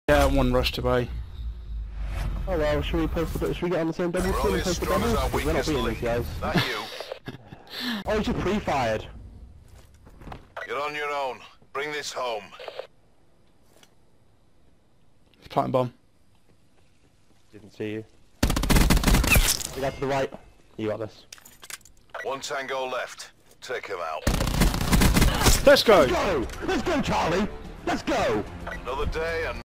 Yeah, one rushed away. Oh well, should we get on the same double team and post the double? We're not beating these guys. That you. Oh, he's just pre-fired. You're on your own. Bring this home. Planting bomb. Didn't see you. We got to the right. You got this. One tango left. Take him out. Let's go! Let's go! Let's go, Charlie! Let's go! Another day and